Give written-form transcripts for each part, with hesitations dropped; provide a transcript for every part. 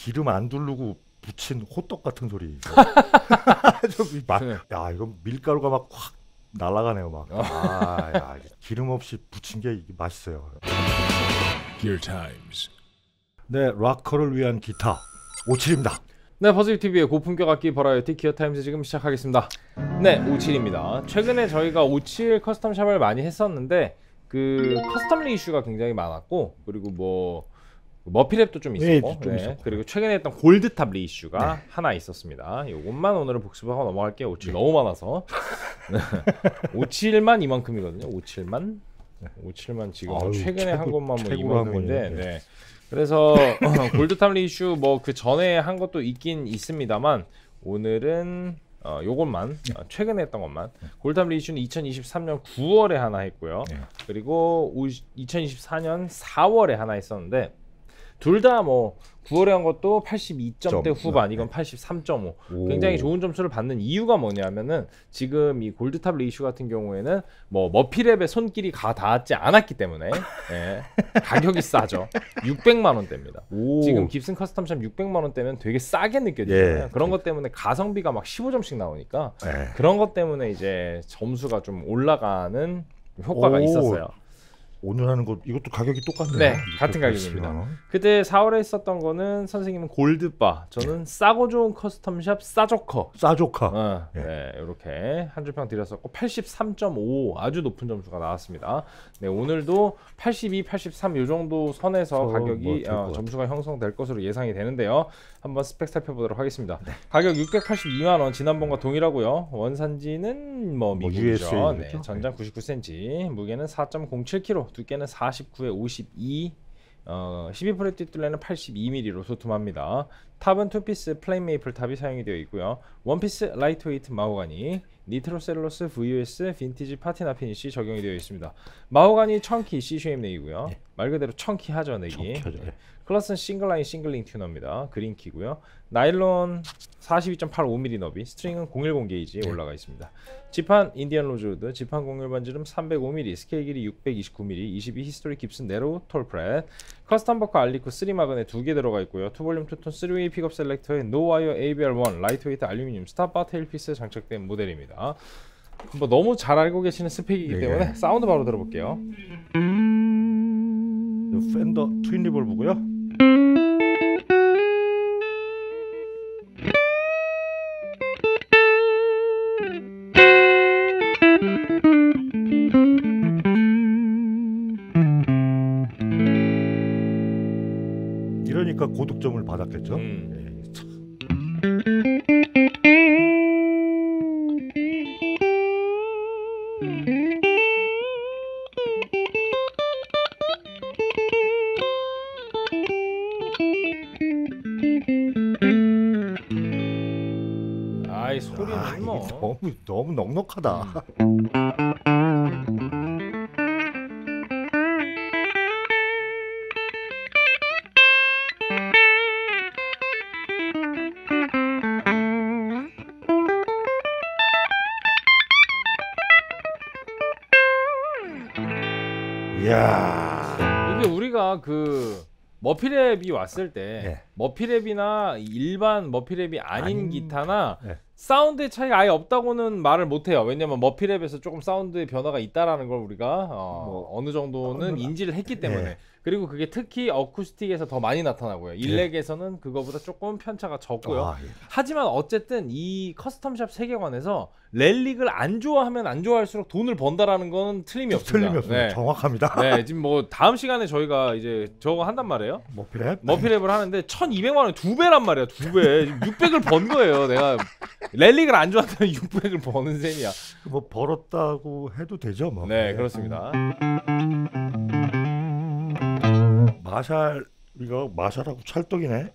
기름 안 두르고 부친 호떡 같은 소리. 야, 이거 밀가루가 막 확 날아가네요, 막. 야, 기름 없이 부친 게 이게 맛있어요. Gear Times. 네, 락커를 위한 기타 57입니다. 네, 버즈TV의 고품격 악기 버라이어티 기어타임즈 지금 시작하겠습니다. 네, 57입니다. 최근에 저희가 57 커스텀샵을 많이 했었는데 그 커스텀 리이슈가 굉장히 많았고, 그리고 뭐 머피랩도 좀 있었고, 좀 그리고 최근에 했던 골드탑 리이슈가 하나 있었습니다. 요것만 오늘은 복습하고 넘어갈게요. 57 너무 많아서. 57만 이만큼이거든요. 57만 지금 최근에 한 것만 뭐 이만큼인데, 네. 그래서 골드탑 리이슈 뭐 그 전에 한 것도 있긴 있습니다만, 오늘은 요것만 최근에 했던 것만. 골드탑 리이슈는 2023년 9월에 하나 했고요. 그리고 2024년 4월에 하나 했었는데, 둘 다 뭐 9월에 한 것도 82점대 후반, 이건 83.5. 굉장히 좋은 점수를 받는 이유가 뭐냐면은, 지금 이 골드탑 리이슈 같은 경우에는 뭐 머피랩에 손길이 가 닿지 않았기 때문에 가격이 싸죠. 600만 원대입니다. 지금 깁슨 커스텀샵 600만 원대면 되게 싸게 느껴지잖아요. 그런 것 때문에 가성비가 막 15점씩 나오니까 그런 것 때문에 이제 점수가 좀 올라가는 효과가 있었어요. 오늘 하는 거 이것도 가격이 똑같네요. 네, 같은 가격입니다. 그때 4월에 있었던 거는 선생님은 골드바, 저는 싸고 좋은 커스텀샵 싸조카. 네, 이렇게 한 줄평 드렸었고 83.5 아주 높은 점수가 나왔습니다. 네, 오늘도 82, 83 이 정도 선에서 가격이 점수가 형성될 것으로 예상이 되는데요. 한번 스펙 살펴보도록 하겠습니다. 가격 682만 원, 지난번과 동일하고요. 원산지는 뭐 미국이죠. 네, 전장 99cm, 무게는 4.07kg, 두께는 49에 52, 12프렛 뒷둘레는 82mm로 소tum합니다. 탑은 투피스 플레인 메이플 탑이 사용이 되어 있고요. 원피스 라이트웨이트 마호가니, 니트로셀룰로스 VUS 빈티지 파티나 피니시 적용이 되어 있습니다. 마호가니 청키 C쉐입 넥이고요. 말 그대로 청키하죠, 넥이. 클러스는 싱글라인 싱글링 튜너입니다. 그린키고요. 나일론 42.85mm 너비, 스트링은 010 게이지에 올라가 있습니다. 지판 인디언 로즈우드, 지판 공률 반지름 305mm, 스케일 길이 629mm, 22 히스토리 깁슨 네로우 톨프렛, 커스텀 버커 알리코 3 마그넷 2개 들어가 있고요. 투볼륨 투톤 3웨이 픽업 셀렉터에 노와이어 ABR1 라이트웨이트 알루미늄 스탑바 테일피스에 장착된 모델입니다. 뭐 너무 잘 알고 계시는 스펙이기 때문에 사운드 바로 들어볼게요. 팬더 트윈 리볼브고요. 이러니까 고득점을 받았겠죠. 아이 소리는 뭐 너무 넉넉하다. 이게 우리가 그 머피랩이 왔을 때 머피랩이나 일반 머피랩이 아닌 기타나 사운드의 차이가 아예 없다고는 말을 못해요. 왜냐면 머피랩에서 조금 사운드의 변화가 있다라는 걸 우리가 어느 정도는 인지를 했기 때문에. 그리고 그게 특히 어쿠스틱에서 더 많이 나타나고요. 일렉에서는 그거보다 조금 편차가 적고요. 하지만 어쨌든 이 커스텀샵 세계관에서 렐릭을 안 좋아하면 안 좋아할수록 돈을 번다라는 건 틀림이 없습니다. 네. 정확합니다. 네, 지금 뭐 다음 시간에 저희가 이제 저거 한단 말이에요. 머피랩을 하는데 1,200만 원 2배란 말이야. 2배. 600을 번 거예요. 내가 렐릭을 안 좋아한다면 600을 버는 셈이야. 뭐 벌었다고 해도 되죠, 뭐. 네, 그렇습니다. 마샬, 이거 마샬하고 찰떡이네.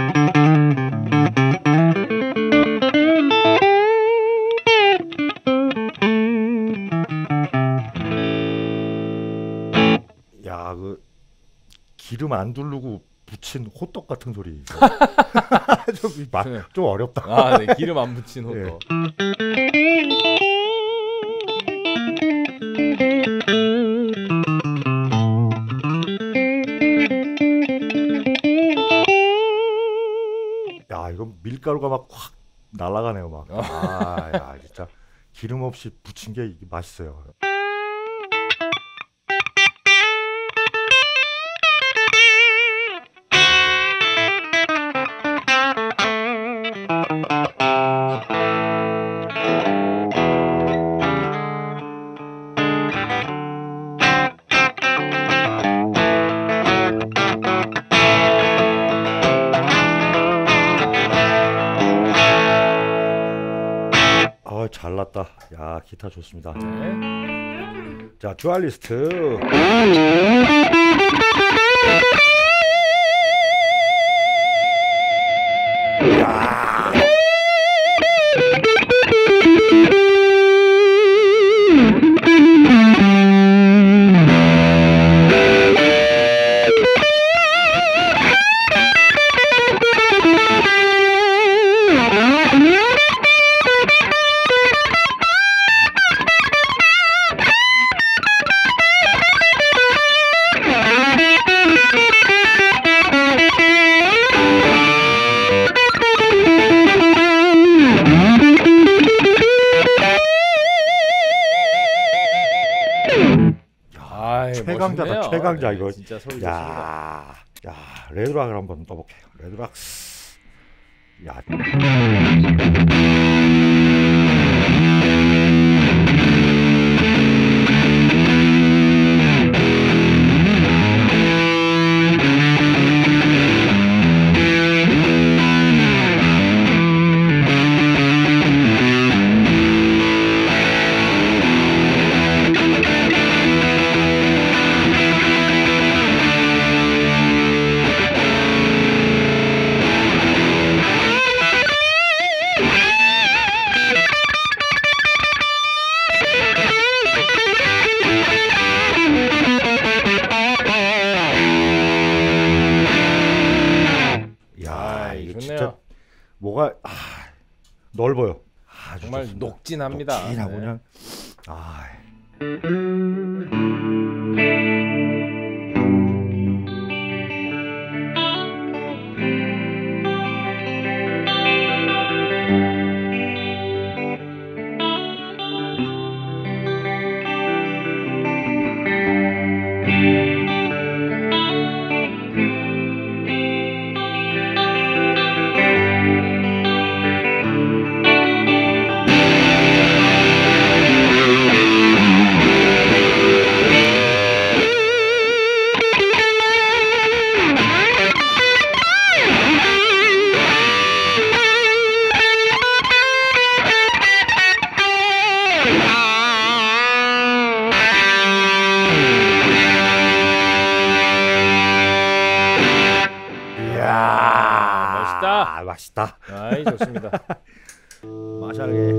야, 그 기름 안 두르고 부친 호떡 같은 소리. 좀 어렵다. 아, 네, 기름 안 붙인 호떡. 야, 이거 밀가루가 막 확 날아가네요, 막. 아, 야, 진짜 기름 없이 부친 게 이게 맛있어요. 잘났다. 야, 기타 좋습니다. 네. 자, 듀얼리스트. 야. 최강자다. 멋있네요. 최강자. 네, 이거 진짜 소리 야, 야, 레드락을 한번 떠볼게요. 레드락스. 야. 진짜 뭐가 넓어요. 정말 좋습니다. 녹진합니다. 녹진하고 네. 그냥 맛있다. 아이, 좋습니다. 마샬게.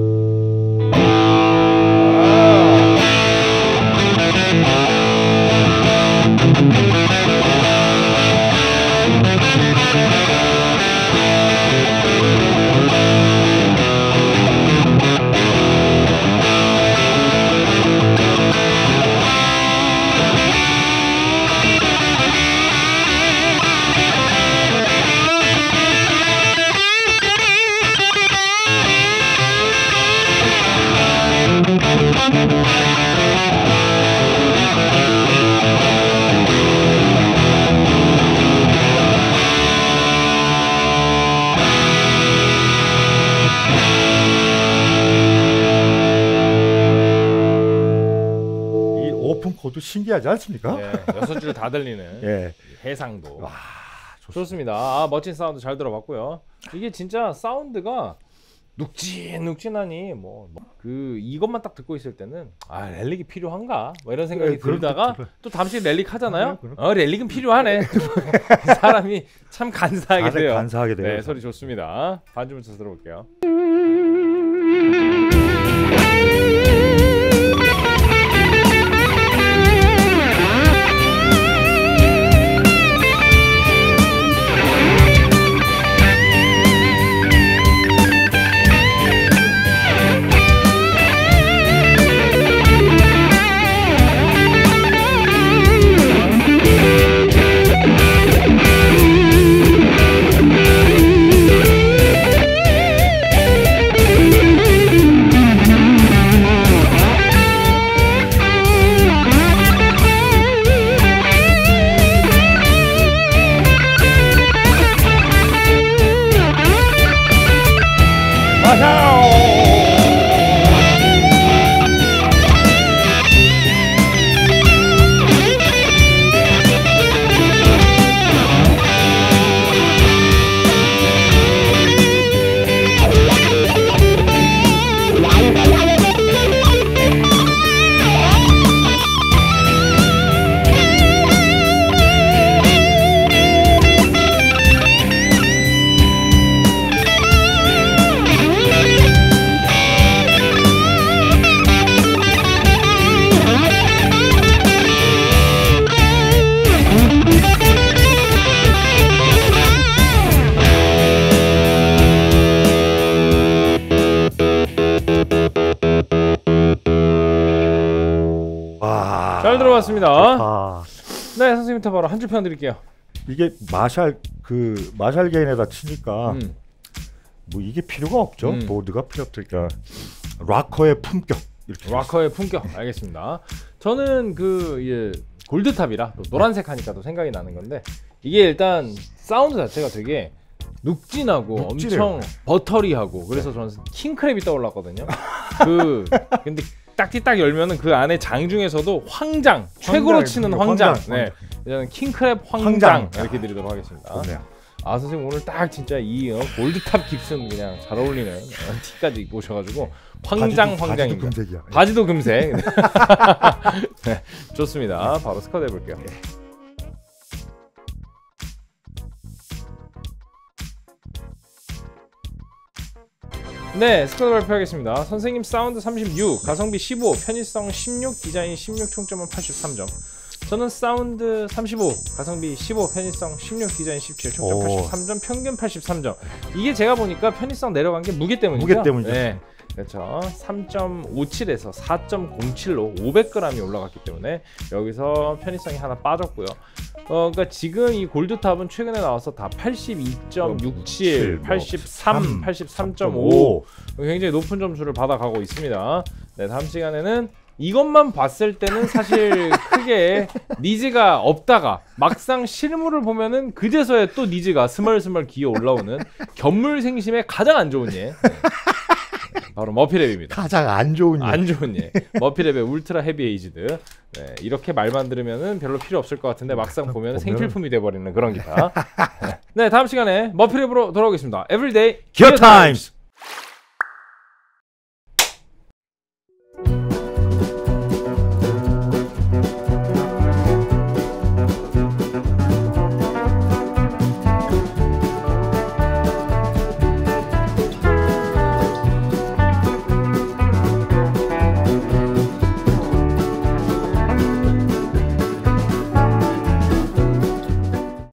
오픈 코드 신기하지 않습니까? 예, 6줄 다 들리는 예. 해상도. 와, 좋습니다. 멋진 사운드 잘 들어봤고요. 이게 진짜 사운드가 눅진하니 이것만 딱 듣고 있을 때는 렐릭이 필요한가? 이런 생각이 들다가 또 잠시 렐릭 하잖아요. 렐릭은 필요하네. 사람이 참 간사하게 돼요. 간사하게 돼요. 네, 소리 좋습니다. 반주부터 들어볼게요. 잘 들어봤습니다. 네, 선생님부터 바로 한 줄 평 드릴게요. 이게 마샬 게인에다 치니까 뭐 이게 필요가 없죠. 보드가 필요 없으니까 락커의 품격 이렇게. 락커의 품격. 알겠습니다. 저는 골드탑이라 또 노란색 하니까 또 생각이 나는 건데 이게 일단 사운드 자체가 되게 눅진하고 엄청 버터리하고 그래서 저는 킹크랩이 떠올랐거든요. 근데 딱 열면은 그 안에 장 중에서도 황장 최고로 치는 황장. 네, 저는 킹크랩 황장 이렇게 드리도록 하겠습니다. 아 선생님 오늘 딱 진짜 이 골드탑 깁슨 그냥 잘 어울리는 티까지 입고 오셔가지고 황장입니다. 바지도 금색. 네, 좋습니다. 바로 스쿼드 해볼게요. 네, 스쿼드 발표하겠습니다. 선생님 사운드 36, 가성비 15, 편의성 16, 디자인 16, 총점은 83점. 저는 사운드 35, 가성비 15, 편의성 16, 디자인 17, 총점 83점, 평균 83점. 이게 제가 보니까 편의성 내려간 게 무게 때문이죠? 무게 때문이죠. 네. 그렇죠. 3.57에서 4.07로 500g이 올라갔기 때문에 여기서 편의성이 하나 빠졌고요. 그러니까 지금 이 골드탑은 최근에 나와서 다 82.67, 83, 83.5 굉장히 높은 점수를 받아가고 있습니다. 네, 다음 시간에는 이것만 봤을 때는 사실 크게 니즈가 없다가 막상 실물을 보면은 그제서야 또 니즈가 스멀스멀 기어 올라오는 견물생심의 가장 안 좋은 예. 바로 머피랩입니다. 가장 안 좋은 예. 머피랩의 울트라 헤비 에이지드. 네, 이렇게 말만 들으면은 별로 필요 없을 것 같은데 막상 보면은 생필품이 돼버리는 그런 기타. 네, 다음 시간에 머피랩으로 돌아오겠습니다. Everyday 기어 타임스.